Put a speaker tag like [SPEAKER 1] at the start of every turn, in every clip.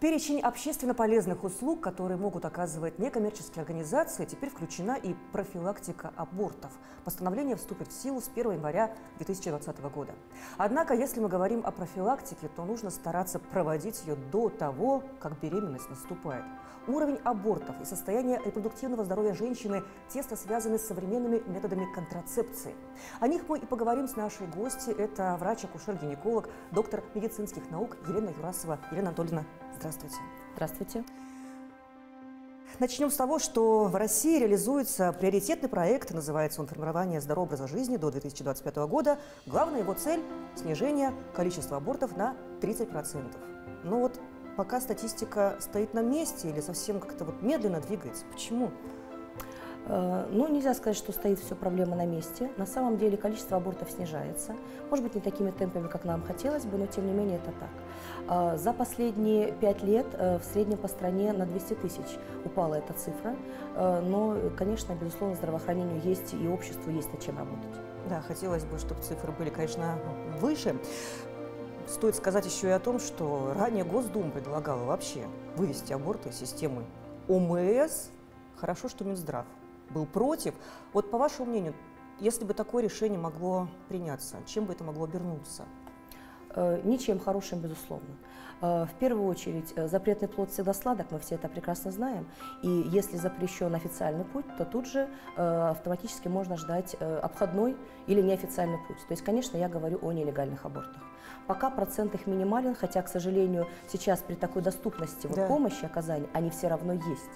[SPEAKER 1] перечень общественно полезных услуг, которые могут оказывать некоммерческие организации, теперь включена и профилактика абортов. Постановление вступит в силу с 1 января 2020 года. Однако, если мы говорим о профилактике, то нужно стараться проводить ее до того, как беременность наступает. Уровень абортов и состояние репродуктивного здоровья женщины тесно связаны с современными методами контрацепции. О них мы и поговорим с нашей гостьей. Это врач-акушер-гинеколог, доктор медицинских наук Елена Юрасова. Елена Анатольевна, здравствуйте.
[SPEAKER 2] Здравствуйте.
[SPEAKER 1] Начнем с того, что в России реализуется приоритетный проект, называется он «Формирование здорового образа жизни до 2025 года». Главная его цель – снижение количества абортов на 30%. Но вот пока статистика стоит на месте или совсем как-то медленно двигается. Почему?
[SPEAKER 2] Ну, нельзя сказать, что стоит все проблема на месте. На самом деле количество абортов снижается. Может быть, не такими темпами, как нам хотелось бы, но тем не менее это так. За последние 5 лет в среднем по стране на 200 тысяч упала эта цифра. Но, конечно, безусловно, здравоохранению есть и обществу есть над чем работать.
[SPEAKER 1] Да, хотелось бы, чтобы цифры были, конечно, выше. Стоит сказать еще и о том, что ранее Госдума предлагала вообще вывести аборты из системы ОМС. Хорошо, что Минздрав был против. Вот по вашему мнению, если бы такое решение могло приняться, чем бы это могло обернуться?
[SPEAKER 2] Ничем хорошим, безусловно. В первую очередь, запретный плод всегда сладок, мы все это прекрасно знаем. И если запрещен официальный путь, то тут же автоматически можно ждать обходной или неофициальный путь. То есть, конечно, я говорю о нелегальных абортах. Пока процент их минимален, хотя, к сожалению, сейчас при такой доступности помощи оказания, они все равно есть.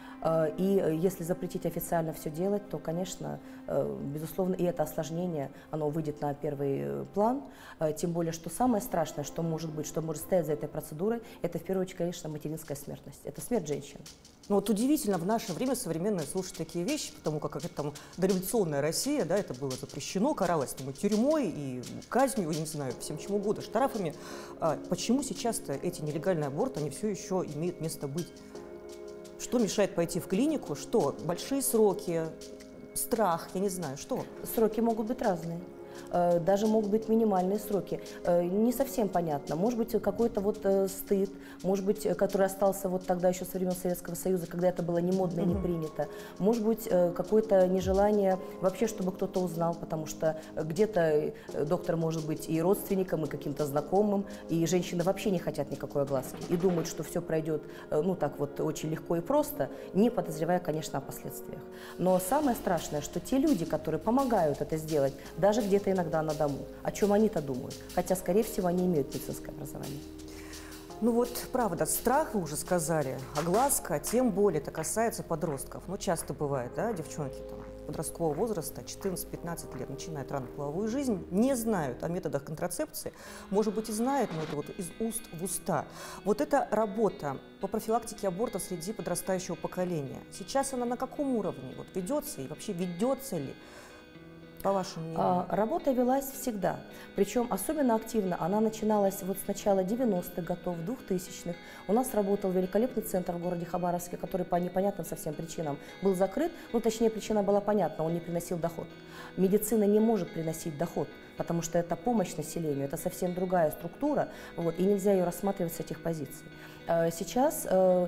[SPEAKER 2] И если запретить официально все делать, то, конечно, безусловно, и это осложнение, оно выйдет на первый план. Тем более, что самое страшное, что может быть, что может стоять за этой процедурой, это, в первую очередь, конечно, материнская смертность. Это смерть женщины.
[SPEAKER 1] Ну вот удивительно в наше время современное слушать такие вещи, потому как это там дореволюционная Россия, да, это было запрещено, каралось там и тюрьмой, и казнью, я не знаю, всем чему угодно, штрафами. Почему сейчас-то эти нелегальные аборты, они все еще имеют место быть? Что мешает пойти в клинику? Что? Большие сроки, страх, я не знаю, что?
[SPEAKER 2] Сроки могут быть разные. Даже могут быть минимальные сроки. Не совсем понятно. Может быть, какой-то стыд, может быть, который остался тогда еще со времен Советского Союза, когда это было не модно и не принято. Может быть, какое-то нежелание вообще, чтобы кто-то узнал, потому что где-то доктор может быть и родственником, и каким-то знакомым, и женщины вообще не хотят никакой огласки. И думают, что все пройдет, очень легко и просто, не подозревая, конечно, о последствиях. Но самое страшное, что те люди, которые помогают это сделать, даже где-то иногда на дому. О чем они-то думают? Хотя, скорее всего, они имеют медицинское образование.
[SPEAKER 1] Ну вот, правда, страх, вы уже сказали, огласка, тем более это касается подростков. Ну, часто бывает, да, девчонки там подросткового возраста, 14-15 лет, начинают рано половую жизнь, не знают о методах контрацепции, может быть, и знают, но это из уст в уста. Вот эта работа по профилактике аборта среди подрастающего поколения, сейчас она на каком уровне ведется и вообще ведется ли? По вашему мнению?
[SPEAKER 2] Работа велась всегда, причем особенно активно она начиналась с начала 90-х годов, 2000-х. У нас работал великолепный центр в городе Хабаровске, который по непонятным совсем причинам был закрыт, точнее причина была понятна, он не приносил доход. Медицина не может приносить доход, потому что это помощь населению, это совсем другая структура, и нельзя ее рассматривать с этих позиций. Сейчас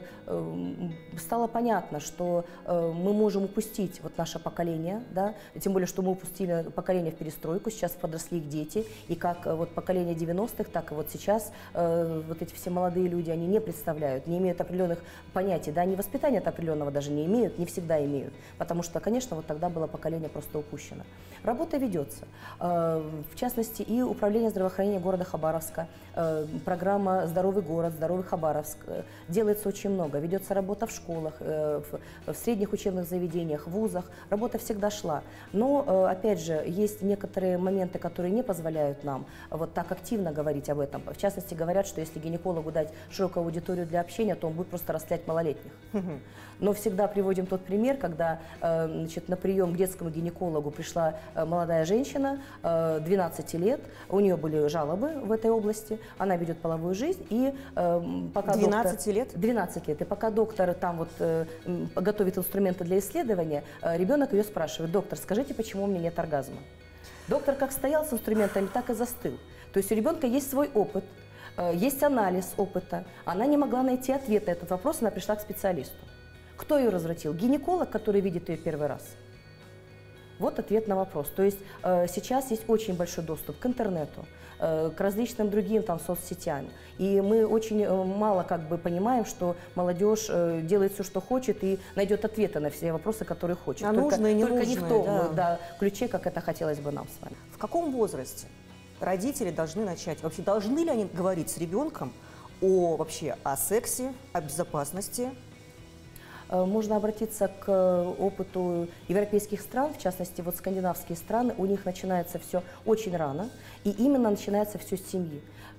[SPEAKER 2] стало понятно, что мы можем упустить наше поколение, да, тем более, что мы упустили поколение в перестройку, сейчас подросли их дети, и как поколение 90-х, так и сейчас эти все молодые люди, они не представляют, не имеют определенных понятий, да, они воспитания-то определенного даже не имеют, не всегда имеют, потому что, конечно, тогда было поколение просто упущено. Работа ведется, в частности, и Управление здравоохранения города Хабаровска, программа «Здоровый город», «Здоровый Хабаровск», делается очень много, ведется работа в школах, в средних учебных заведениях, в вузах, работа всегда шла. Но, опять же, есть некоторые моменты, которые не позволяют нам так активно говорить об этом. В частности, говорят, что если гинекологу дать широкую аудиторию для общения, то он будет просто растлять малолетних. Но всегда приводим тот пример, когда на прием к детскому гинекологу пришла молодая женщина, 12 лет, у нее были жалобы в этой области, она ведет половую жизнь, и пока
[SPEAKER 1] 12 лет?
[SPEAKER 2] 12 лет. И пока доктор там готовит инструменты для исследования, ребенок ее спрашивает: доктор, скажите, почему у меня нет оргазма? Доктор как стоял с инструментами, так и застыл. То есть у ребенка есть свой опыт, Есть анализ опыта. Она не могла найти ответ на этот вопрос, она пришла к специалисту. Кто ее развратил? Гинеколог, который видит ее первый раз. Вот ответ на вопрос. То есть сейчас есть очень большой доступ к интернету, к различным другим там соцсетям. И мы очень мало как бы понимаем, что молодежь делает все, что хочет, и найдет ответы на все вопросы, которые хочет.
[SPEAKER 1] А
[SPEAKER 2] только,
[SPEAKER 1] нужно и не
[SPEAKER 2] только не в том
[SPEAKER 1] да.
[SPEAKER 2] ключе, как это хотелось бы нам с вами.
[SPEAKER 1] В каком возрасте родители должны начать, вообще должны ли они говорить с ребенком вообще о сексе, о безопасности?
[SPEAKER 2] Можно обратиться к опыту европейских стран, в частности, вот скандинавские страны, у них начинается все очень рано, и именно начинается все с семьи.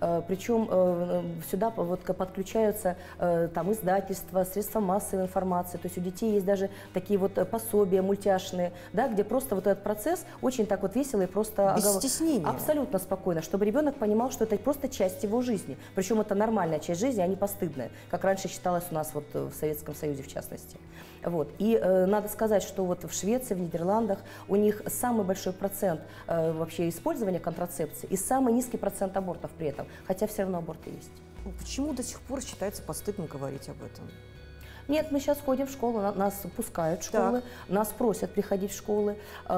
[SPEAKER 2] Причем сюда вот подключаются там издательства, средства массовой информации, то есть у детей есть даже такие вот пособия мультяшные, да, где просто вот этот процесс очень так вот весело и просто...
[SPEAKER 1] Без стеснения.
[SPEAKER 2] Абсолютно спокойно, чтобы ребенок понимал, что это просто часть его жизни. Причем это нормальная часть жизни, а не постыдная, как раньше считалось у нас вот в Советском Союзе в частности. Вот. И надо сказать, что вот в Швеции, в Нидерландах у них самый большой процент вообще использования контрацепции и самый низкий процент абортов при этом, хотя все равно аборты есть.
[SPEAKER 1] Почему до сих пор считается постыдным говорить об этом?
[SPEAKER 2] Нет, мы сейчас ходим в школу, нас пускают в школы, нас просят приходить в школы,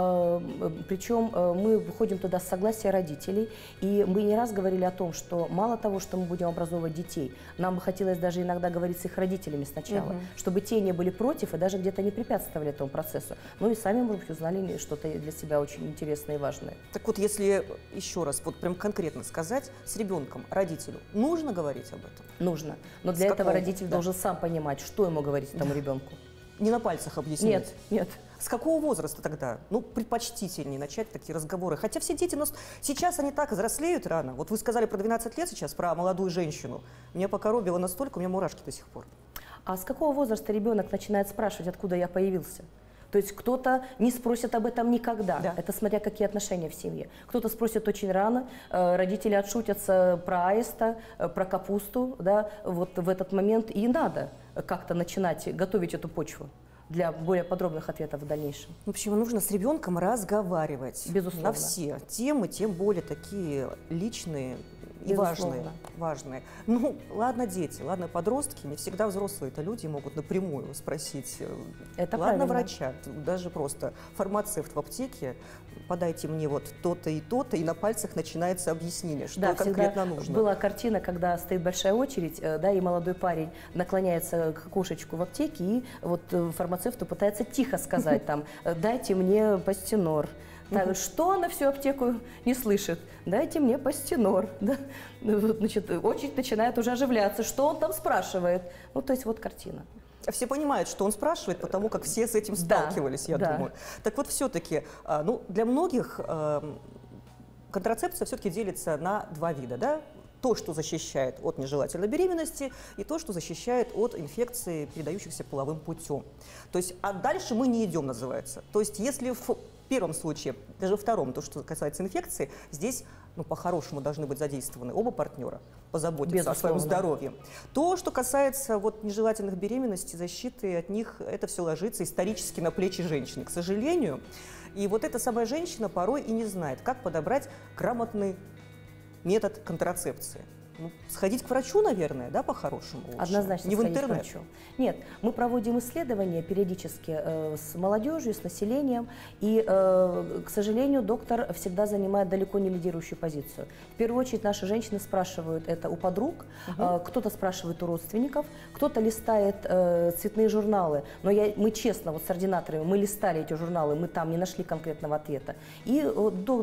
[SPEAKER 2] причем мы ходим туда с согласия родителей, и мы не раз говорили о том, что мало того, что мы будем образовывать детей, нам бы хотелось даже иногда говорить с их родителями сначала, чтобы те не были против и даже где-то не препятствовали этому процессу, ну и сами, может быть, узнали что-то для себя очень интересное и важное.
[SPEAKER 1] Так вот, если еще раз, вот прям конкретно сказать, с ребенком, родителю, нужно говорить об этом?
[SPEAKER 2] Нужно, но для этого родитель должен сам понимать, что ему говорить этому ребенку.
[SPEAKER 1] Не на пальцах объяснить?
[SPEAKER 2] Нет, нет.
[SPEAKER 1] С какого возраста тогда? Ну, предпочтительнее начать такие разговоры. Хотя все дети, сейчас они так взрослеют рано. Вот вы сказали про 12 лет сейчас, про молодую женщину. Меня покоробило настолько, у меня мурашки до сих пор.
[SPEAKER 2] А с какого возраста ребенок начинает спрашивать, откуда я появился? То есть кто-то не спросит об этом никогда, это смотря какие отношения в семье. Кто-то спросит очень рано, родители отшутятся про аиста, про капусту, да, вот в этот момент и надо как-то начинать готовить эту почву для более подробных ответов в дальнейшем.
[SPEAKER 1] В общем, нужно с ребенком разговаривать.
[SPEAKER 2] Безусловно.
[SPEAKER 1] На все темы, тем более такие личные и важные. Ну, ладно, дети, ладно, подростки, не всегда взрослые-то люди могут напрямую спросить.
[SPEAKER 2] Это
[SPEAKER 1] ладно,
[SPEAKER 2] правильно.
[SPEAKER 1] Врача, даже просто фармацевт в аптеке, подайте мне вот то-то, и на пальцах начинается объяснение, что конкретно нужно.
[SPEAKER 2] Была картина, когда стоит большая очередь, да, и молодой парень наклоняется к окошечку в аптеке, и вот фармацевту пытается тихо сказать там: дайте мне пастенор. Так, что она всю аптеку не слышит? Дайте мне пастенор. Да? Значит, очередь начинает уже оживляться. Что он там спрашивает? Ну, то есть вот картина.
[SPEAKER 1] Все понимают, что он спрашивает, потому как все с этим сталкивались, я думаю. Так вот, все-таки, ну, для многих контрацепция все-таки делится на два вида, да? То, что защищает от нежелательной беременности, и то, что защищает от инфекций, передающихся половым путем. То есть, а дальше мы не идем, называется. То есть, если в первом случае, даже во втором, то, что касается инфекции, здесь, ну, по-хорошему должны быть задействованы оба партнера, позаботиться о своем здоровье. То, что касается вот нежелательных беременностей, защиты от них, это все ложится исторически на плечи женщины, к сожалению. И вот эта самая женщина порой и не знает, как подобрать грамотный метод контрацепции. Ну, сходить к врачу, наверное, да, по-хорошему лучше?
[SPEAKER 2] Однозначно
[SPEAKER 1] не в
[SPEAKER 2] сходить
[SPEAKER 1] интернет.
[SPEAKER 2] к врачу. Нет, мы проводим исследования периодически с молодежью, с населением, и, к сожалению, доктор всегда занимает далеко не лидирующую позицию. В первую очередь наши женщины спрашивают это у подруг, кто-то спрашивает у родственников, кто-то листает цветные журналы, но мы честно, вот с ординаторами, мы листали эти журналы, мы там не нашли конкретного ответа, и до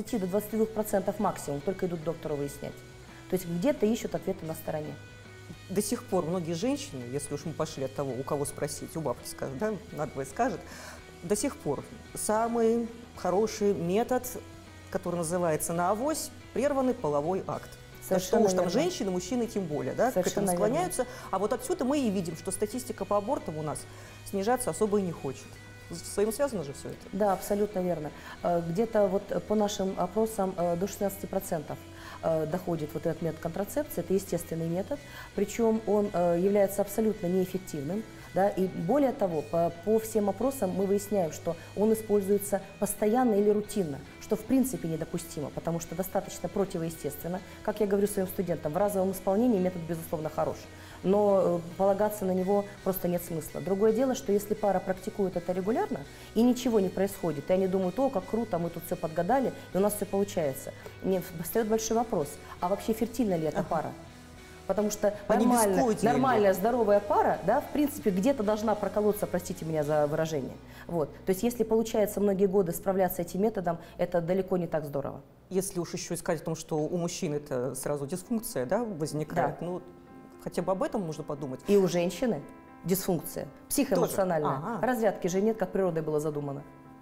[SPEAKER 2] 20–22% максимум только идут к доктору выяснять. То есть где-то ищут ответы на стороне.
[SPEAKER 1] До сих пор многие женщины, если уж мы пошли от того, у кого спросить, у бабки скажет, да, надвое скажет, до сих пор самый хороший метод, который называется на авось, прерванный половой акт. Совершенно что уж там женщины, мужчины тем более, да, к этому склоняются. А вот отсюда мы и видим, что статистика по абортам у нас снижаться особо и не хочет. С своим связано же все это? Да,
[SPEAKER 2] абсолютно верно. Где-то вот по нашим опросам до 16% доходит вот этот метод контрацепции. Это естественный метод, причем он является абсолютно неэффективным. Да? И более того, по всем опросам мы выясняем, что он используется постоянно или рутинно, что в принципе недопустимо, потому что достаточно противоестественно. Как я говорю своим студентам, в разовом исполнении метод, безусловно, хорош, но полагаться на него просто нет смысла. Другое дело, что если пара практикует это регулярно, и ничего не происходит, и они думают: о, как круто, мы тут все подгадали, и у нас все получается. Мне встает большой вопрос, а вообще фертильна ли эта пара? Потому что нормальная, здоровая пара, да, в принципе, где-то должна проколоться, простите меня за выражение. Вот. То есть, если получается многие годы справляться этим методом, это далеко не так здорово.
[SPEAKER 1] Если уж еще сказать о том, что у мужчин это сразу дисфункция, да, возникает, да. Ну, хотя бы об этом нужно подумать.
[SPEAKER 2] И у женщины дисфункция, психоэмоциональная. Разрядки же нет, как природой было задумано.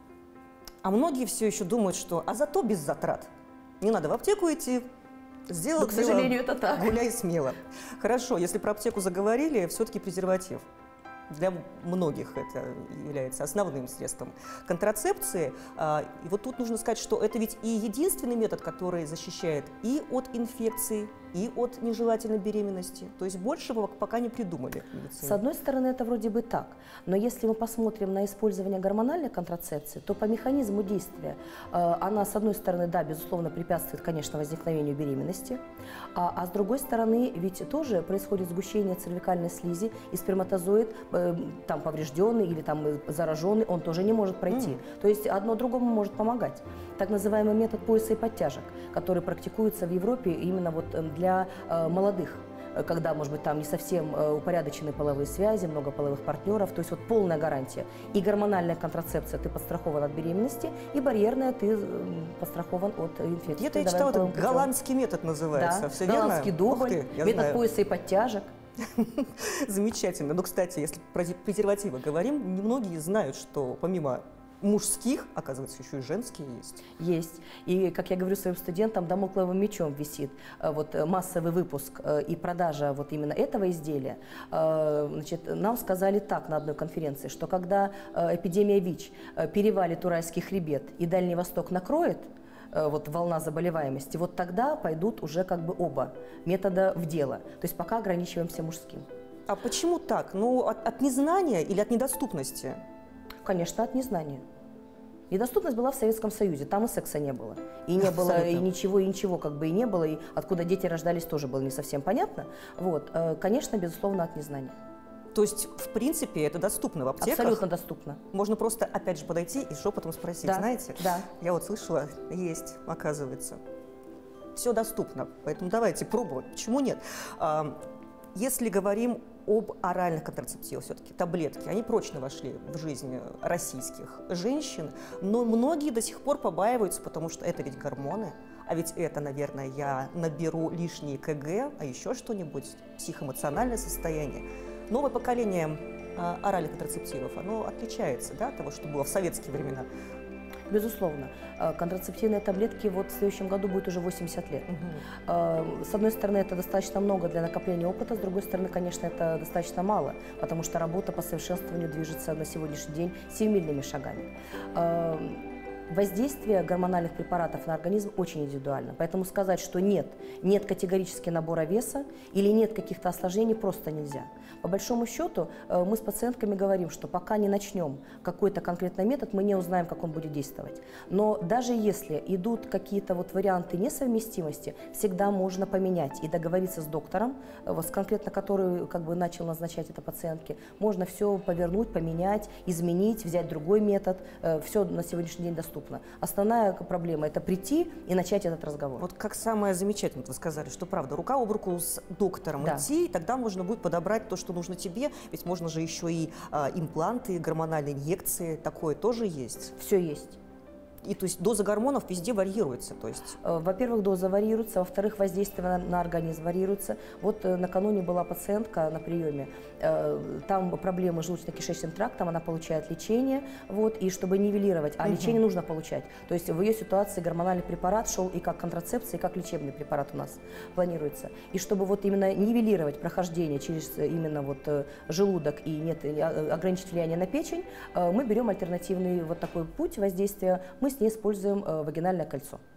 [SPEAKER 1] А многие все еще думают, что а зато без затрат. Не надо в аптеку идти. Сделал,
[SPEAKER 2] к сожалению, это так.
[SPEAKER 1] Гуляй смело. Хорошо, если про аптеку заговорили, все-таки презерватив. Для многих это является основным средством контрацепции. И вот тут нужно сказать, что это ведь и единственный метод, который защищает и от инфекции, и от нежелательной беременности. То есть большего пока не придумали в медицине.
[SPEAKER 2] С одной стороны, это вроде бы так. Но если мы посмотрим на использование гормональной контрацепции, то по механизму действия она, с одной стороны, да, безусловно, препятствует, конечно, возникновению беременности. А с другой стороны, ведь тоже происходит сгущение цервикальной слизи, и сперматозоид там поврежденный или там зараженный, он тоже не может пройти. То есть одно другому может помогать. Так называемый метод пояса и подтяжек, который практикуется в Европе именно вот для молодых, когда, может быть, там не совсем упорядочены половые связи, много половых партнеров, то есть вот полная гарантия. И гормональная контрацепция, ты подстрахован от беременности, и барьерная, ты подстрахован от инфекции.
[SPEAKER 1] Где-то я читала, это голландский метод называется.
[SPEAKER 2] Да,
[SPEAKER 1] все
[SPEAKER 2] голландский дубль, метод пояса и подтяжек.
[SPEAKER 1] Замечательно. Но, кстати, если про презервативы говорим, немногие знают, что помимо мужских, оказывается, еще и женские есть.
[SPEAKER 2] Есть. И, как я говорю своим студентам, дамокловым мечом висит вот массовый выпуск и продажа вот именно этого изделия. Значит, нам сказали так на одной конференции, что когда эпидемия ВИЧ перевалит Уральский хребет и Дальний Восток накроет, вот волна заболеваемости, вот тогда пойдут уже как бы оба метода в дело. То есть пока ограничиваемся мужским.
[SPEAKER 1] А почему так? Ну, от незнания или от недоступности?
[SPEAKER 2] Конечно, от незнания. Недоступность была в Советском Союзе, там и секса не было. И не было, и ничего как бы и не было, и откуда дети рождались, тоже было не совсем понятно. Вот, конечно, безусловно, от незнания.
[SPEAKER 1] То есть, в принципе, это доступно в аптеках?
[SPEAKER 2] Абсолютно доступно.
[SPEAKER 1] Можно просто, опять же, подойти и шепотом спросить,
[SPEAKER 2] да,
[SPEAKER 1] знаете?
[SPEAKER 2] Да.
[SPEAKER 1] Я вот слышала, есть, оказывается. Все доступно, поэтому давайте пробовать. Почему нет? Если говорим об оральных контрацептивах, все-таки таблетки, они прочно вошли в жизнь российских женщин, но многие до сих пор побаиваются, потому что это ведь гормоны, а ведь это, наверное, я наберу лишние КГ, а еще что-нибудь, психоэмоциональное состояние. Новое поколение оральных контрацептивов, оно отличается, да, от того, что было в советские времена.
[SPEAKER 2] Безусловно. Контрацептивные таблетки вот в следующем году будет уже 80 лет. С одной стороны, это достаточно много для накопления опыта, с другой стороны, конечно, это достаточно мало, потому что работа по совершенствованию движется на сегодняшний день семимильными шагами. Воздействие гормональных препаратов на организм очень индивидуально, поэтому сказать, что нет категорически набора веса или нет каких-то осложнений, просто нельзя. По большому счету, мы с пациентками говорим, что пока не начнем какой-то конкретный метод, мы не узнаем, как он будет действовать. Но даже если идут какие-то вот варианты несовместимости, всегда можно поменять и договориться с доктором, вот, конкретно который как бы начал назначать это пациентке, можно все повернуть, поменять, изменить, взять другой метод, все на сегодняшний день доступно. Основная проблема – это прийти и начать этот разговор.
[SPEAKER 1] Вот как самое замечательное, вы сказали, что правда, рука об руку с доктором идти, и тогда можно будет подобрать то, что нужно тебе, ведь можно же еще и импланты, гормональные инъекции, такое тоже есть.
[SPEAKER 2] Все есть.
[SPEAKER 1] И то есть доза гормонов везде варьируется, то есть?
[SPEAKER 2] Во-первых, доза варьируется, во-вторых, воздействие на организм варьируется. Вот накануне была пациентка на приеме, там проблемы с желудочно-кишечным трактом, она получает лечение, вот, и чтобы нивелировать, а лечение нужно получать. То есть в ее ситуации гормональный препарат шел и как контрацепция, и как лечебный препарат у нас планируется. И чтобы вот именно нивелировать прохождение через именно вот желудок и нет ограничить влияние на печень, мы берем альтернативный вот такой путь воздействия, мы с ней используем вагинальное кольцо.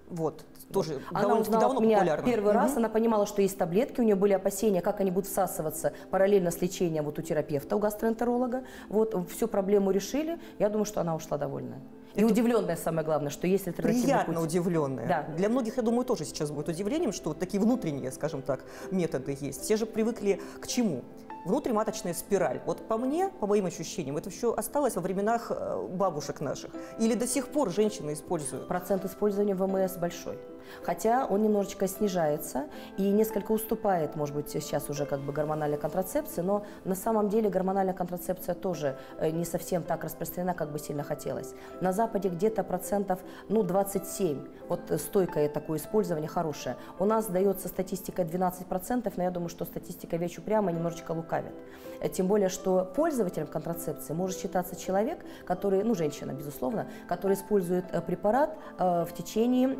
[SPEAKER 1] Вот, тоже
[SPEAKER 2] Она
[SPEAKER 1] довольно-таки
[SPEAKER 2] узнала
[SPEAKER 1] давно
[SPEAKER 2] от меня
[SPEAKER 1] популярно.
[SPEAKER 2] первый раз, она понимала, что есть таблетки, у нее были опасения, как они будут всасываться параллельно с лечением вот у терапевта, у гастроэнтеролога. Вот, всю проблему решили, я думаю, что она ушла довольная. И удивленная, самое главное, что есть альтернативный
[SPEAKER 1] Приятно
[SPEAKER 2] путь.
[SPEAKER 1] удивленная.
[SPEAKER 2] Да.
[SPEAKER 1] Для многих, я думаю, тоже сейчас будет удивлением, что вот такие внутренние, скажем так, методы есть. Все же привыкли к чему? Внутриматочная спираль. Вот по мне, по моим ощущениям, это все осталось во временах бабушек наших. Или до сих пор женщины используют?
[SPEAKER 2] Процент использования ВМС большой. Хотя он немножечко снижается и несколько уступает, может быть, сейчас уже как бы гормональной контрацепции, но на самом деле гормональная контрацепция тоже не совсем так распространена, как бы сильно хотелось. На Западе где-то процентов 27, вот стойкое такое использование хорошее. У нас дается статистика 12%, но я думаю, что статистика вещь упрямо немножечко лукавит. Тем более, что пользователем контрацепции может считаться человек, который, женщина, безусловно, который использует препарат в течение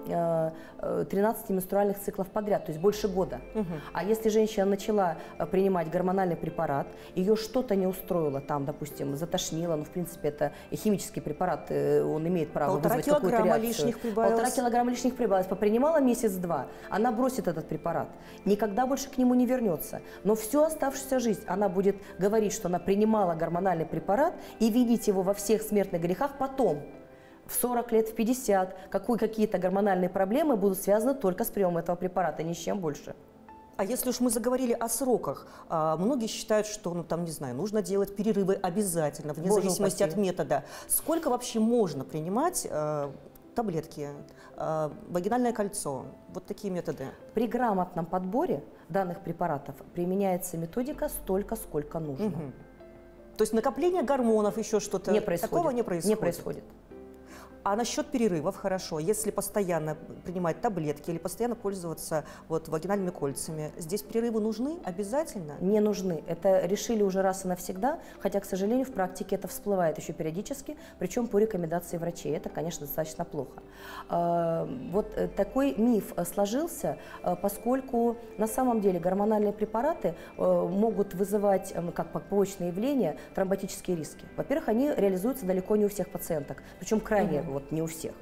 [SPEAKER 2] 13 менструальных циклов подряд, то есть больше года. А если женщина начала принимать гормональный препарат, ее что-то не устроило, там, допустим, затошнило, в принципе, это химический препарат, он имеет право вызвать какую-то реакцию. 1,5 килограмма лишних прибавилось. 1,5 килограмма лишних прибавилось. Попринимала месяц-два, она бросит этот препарат, никогда больше к нему не вернется. Но всю оставшуюся жизнь она будет говорить, что она принимала гормональный препарат и винить его во всех смертных грехах потом. В 40 лет, в 50, какие-то гормональные проблемы будут связаны только с приемом этого препарата, ни с чем больше.
[SPEAKER 1] А если уж мы заговорили о сроках, многие считают, что, нужно делать перерывы обязательно, вне зависимости от метода. Сколько вообще можно принимать таблетки, вагинальное кольцо, вот такие методы?
[SPEAKER 2] При грамотном подборе данных препаратов применяется методика столько, сколько нужно.
[SPEAKER 1] То есть накопление гормонов, еще что-то такого не происходит?
[SPEAKER 2] Не происходит.
[SPEAKER 1] А насчет перерывов хорошо. Если постоянно принимать таблетки или постоянно пользоваться вагинальными кольцами, здесь перерывы нужны обязательно?
[SPEAKER 2] Не нужны. Это решили уже раз и навсегда, хотя, к сожалению, в практике это всплывает еще периодически, причем по рекомендации врачей. Это, конечно, достаточно плохо. Вот такой миф сложился, поскольку на самом деле гормональные препараты могут вызывать, как побочное явление, тромботические риски. Во-первых, они реализуются далеко не у всех пациенток, причем крайне не у всех.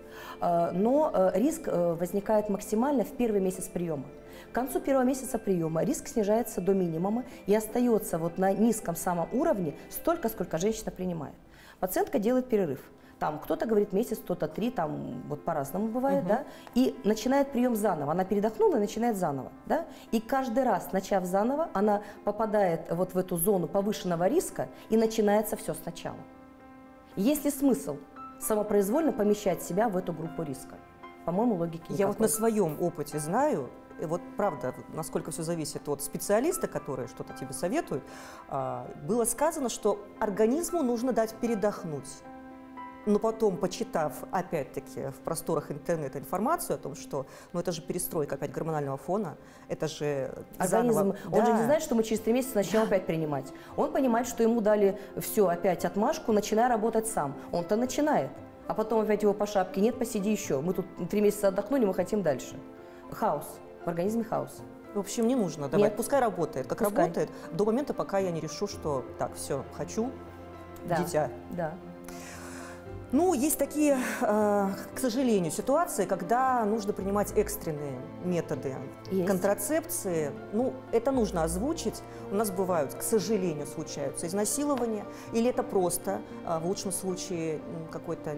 [SPEAKER 2] Но риск возникает максимально в первый месяц приема. К концу первого месяца приема риск снижается до минимума и остается на низком самом уровне столько, сколько женщина принимает. Пациентка делает перерыв. Там кто-то говорит месяц, кто-то 3, там по-разному бывает, да, и начинает прием заново. Она передохнула и начинает заново, да, и каждый раз, начав заново, она попадает в эту зону повышенного риска и начинается все сначала. Есть ли смысл самопроизвольно помещать себя в эту группу риска? По-моему, логики никакой.
[SPEAKER 1] Я на своем опыте знаю, и правда, насколько все зависит от специалиста, который что-то тебе советует, было сказано, что организму нужно дать передохнуть. Но потом, почитав, опять-таки, в просторах интернета информацию о том, что это же перестройка опять гормонального фона, это же
[SPEAKER 2] организм, он же не знает, что мы через 3 месяца начнем опять принимать. Он понимает, что ему дали все, опять отмашку, начинай работать сам. Он-то начинает, а потом опять его по шапке, нет, посиди еще, мы тут 3 месяца отдохнули, мы хотим дальше. Хаос, в организме хаос.
[SPEAKER 1] В общем, не нужно давать, пускай работает, как
[SPEAKER 2] пускай.
[SPEAKER 1] Работает, до момента, пока я не решу, что так, все, хочу, дитя.
[SPEAKER 2] Да.
[SPEAKER 1] Есть такие, к сожалению, ситуации, когда нужно принимать экстренные методы контрацепции. Это нужно озвучить. У нас бывают, к сожалению, случаются изнасилования, или это просто, в лучшем случае, какой-то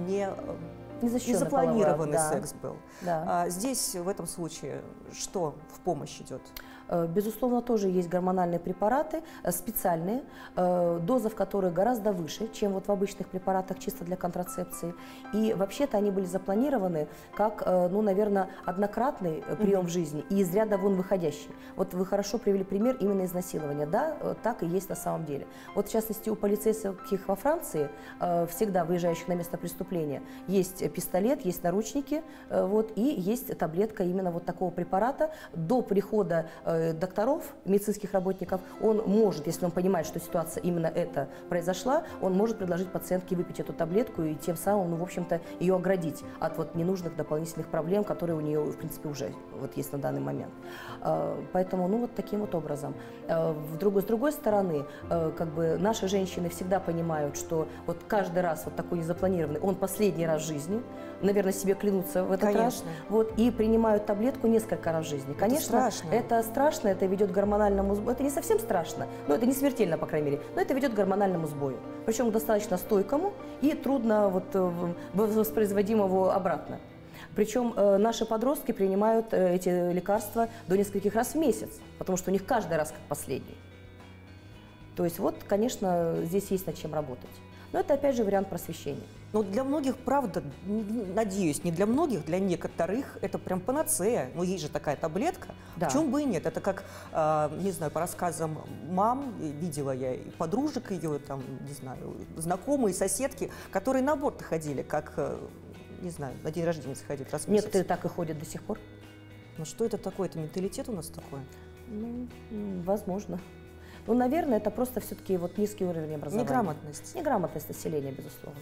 [SPEAKER 1] незапланированный секс был.
[SPEAKER 2] Да.
[SPEAKER 1] Здесь, в этом случае, что в помощь идет?
[SPEAKER 2] Безусловно, тоже есть гормональные препараты, специальные, доза в которых гораздо выше, чем в обычных препаратах чисто для контрацепции. И вообще-то они были запланированы как, наверное, однократный прием в жизни и из ряда вон выходящий. Вот вы хорошо привели пример именно изнасилования. Да, так и есть на самом деле. Вот в частности у полицейских во Франции, всегда выезжающих на место преступления, есть пистолет, есть наручники, и есть таблетка именно такого препарата. До прихода докторов, медицинских работников, он может, если он понимает, что ситуация именно эта произошла, он может предложить пациентке выпить эту таблетку и тем самым, в общем-то, ее оградить от ненужных дополнительных проблем, которые у нее, в принципе, уже есть на данный момент. Поэтому, таким образом. С другой стороны, наши женщины всегда понимают, что каждый раз такой незапланированный, он последний раз в жизни, жизни, наверное, себе клянутся в этот раз, вот, и принимают таблетку несколько раз в жизни. Конечно, это страшно, это ведет к гормональному сбою. Это не совсем страшно, но это не смертельно, по крайней мере, но это ведет к гормональному сбою. Причем достаточно стойкому и трудно вот, воспроизводимого обратно. Причем наши подростки принимают эти лекарства до нескольких раз в месяц, потому что у них каждый раз как последний. То есть вот, конечно, здесь есть над чем работать. Но это, опять же, вариант просвещения.
[SPEAKER 1] Но для многих, правда, надеюсь, не для многих, для некоторых это прям панацея. Но есть же такая таблетка, да. В чем бы и нет. Это как, не знаю, по рассказам мам, видела я и подружек ее, там, не знаю, знакомые, соседки, которые на аборты ходили, как, не знаю, на день рождения сходить раз в месяц.
[SPEAKER 2] Некоторые так и ходят до сих пор.
[SPEAKER 1] Ну что это такое? Это менталитет у нас такой?
[SPEAKER 2] Ну, возможно. Ну, наверное, это просто все-таки вот низкий уровень образования.
[SPEAKER 1] Неграмотность.
[SPEAKER 2] Неграмотность населения, безусловно.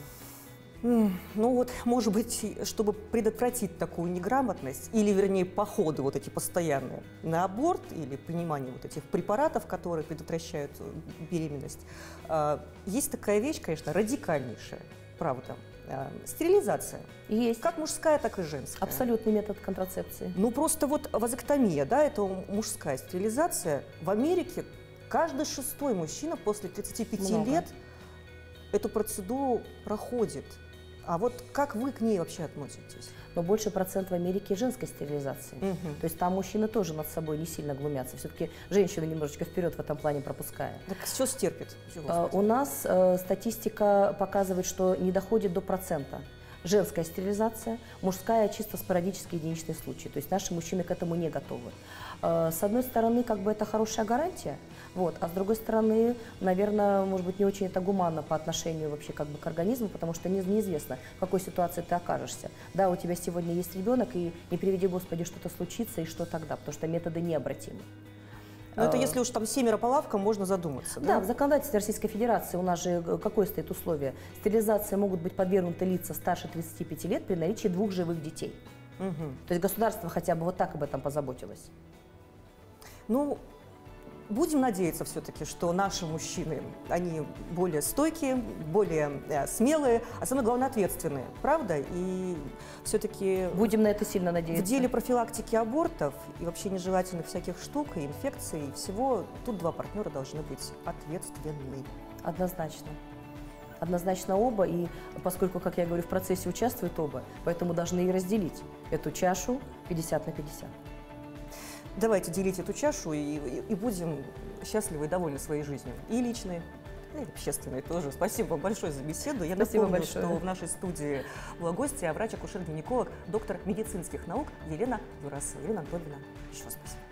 [SPEAKER 1] Ну вот, может быть, чтобы предотвратить такую неграмотность, или, вернее, походы вот эти постоянные на аборт, или понимание вот этих препаратов, которые предотвращают беременность, есть такая вещь, конечно, радикальнейшая, правда. Стерилизация.
[SPEAKER 2] Есть.
[SPEAKER 1] Как мужская, так и женская.
[SPEAKER 2] Абсолютный метод контрацепции.
[SPEAKER 1] Ну просто вот вазэктомия, да, это мужская стерилизация. В Америке каждый 6-й мужчина после 35 лет эту процедуру проходит. А вот как вы к ней вообще относитесь?
[SPEAKER 2] Но больше процент в Америке женской стерилизации. То есть там мужчины тоже над собой не сильно глумятся. Все-таки женщины немножечко вперед в этом плане пропуская.
[SPEAKER 1] Так все стерпит?
[SPEAKER 2] У нас статистика показывает, что не доходит до процента. Женская стерилизация, мужская чисто спорадические единичные случаи. То есть наши мужчины к этому не готовы. С одной стороны, как бы это хорошая гарантия, вот, а с другой стороны, наверное, может быть, не очень это гуманно по отношению вообще как бы к организму, потому что неизвестно, в какой ситуации ты окажешься. Да, у тебя сегодня есть ребенок, и не приведи Господи, что-то случится, и что тогда, потому что методы необратимы.
[SPEAKER 1] Но это если уж там 7 по лавкам, можно задуматься, да?
[SPEAKER 2] Да, в законодательстве Российской Федерации у нас же какое стоит условие? Стерилизации могут быть подвергнуты лица старше 35 лет при наличии 2 живых детей. То есть государство хотя бы вот так об этом позаботилось.
[SPEAKER 1] Ну, будем надеяться все-таки, что наши мужчины, они более стойкие, более смелые, а самое главное, ответственные, правда? И все-таки
[SPEAKER 2] будем на это сильно надеяться.
[SPEAKER 1] В деле профилактики абортов и вообще нежелательных всяких штук, и инфекций, и всего, тут 2 партнера должны быть ответственны.
[SPEAKER 2] Однозначно. Однозначно оба, и поскольку, как я говорю, в процессе участвуют оба, поэтому должны и разделить эту чашу 50 на 50.
[SPEAKER 1] Давайте делить эту чашу и будем счастливы и довольны своей жизнью. И личной, и общественной тоже. Спасибо вам большое за беседу. Я напомню, что в нашей студии была гостья, врач-акушер-гинеколог, доктор медицинских наук Елена Юрасова. Елена Анатольевна, еще раз спасибо.